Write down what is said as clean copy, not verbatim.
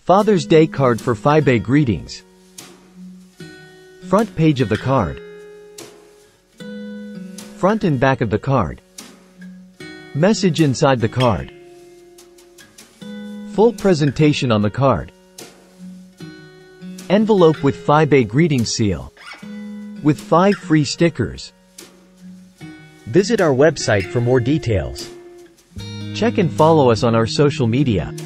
Father's Day card for Phi greetings. Front page of the card. Front and back of the card. Message inside the card. Full presentation on the card. Envelope with Phi greeting seal. With 5 free stickers. Visit our website for more details. Check and follow us on our social media.